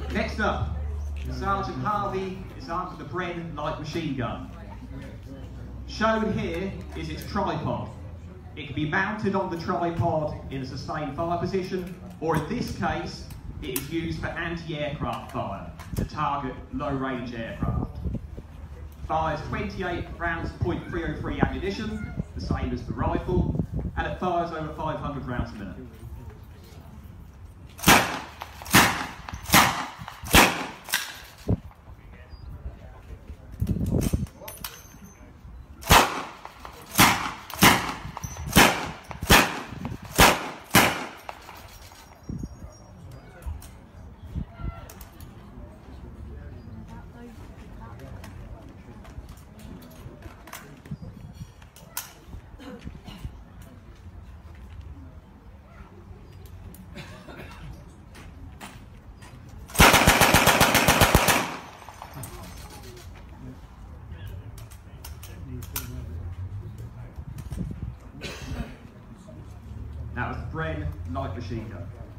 Next up, Sergeant Harvey is armed with the Bren light machine gun. Shown here is its tripod. It can be mounted on the tripod in a sustained fire position, or in this case, it is used for anti-aircraft fire to target low-range aircraft. Fires 28 rounds .303 ammunition, the same as the rifle, and it fires over 500 rounds a minute. That was the Bren light machine gun.